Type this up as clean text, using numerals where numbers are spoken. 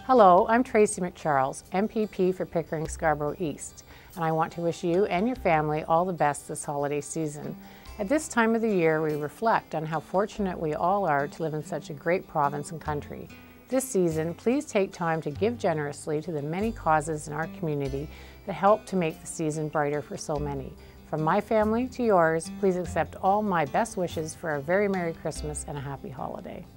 Hello, I'm Tracy MacCharles, MPP for Pickering-Scarborough-East, and I want to wish you and your family all the best this holiday season. At this time of the year, we reflect on how fortunate we all are to live in such a great province and country. This season, please take time to give generously to the many causes in our community that help to make the season brighter for so many. From my family to yours, please accept all my best wishes for a very Merry Christmas and a Happy Holiday.